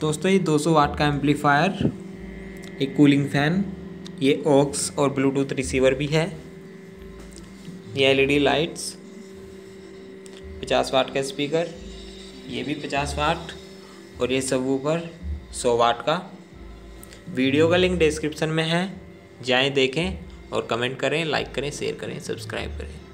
दोस्तों ये 200 वाट का एम्पलीफायर, एक कूलिंग फैन, ये ऑक्स और ब्लूटूथ रिसीवर भी है, ये एलईडी लाइट्स, 50 वाट का स्पीकर, ये भी 50 वाट, और ये सबवूफर 100 वाट का। वीडियो का लिंक डिस्क्रिप्शन में है, जाएं देखें और कमेंट करें, लाइक करें, शेयर करें, सब्सक्राइब करें।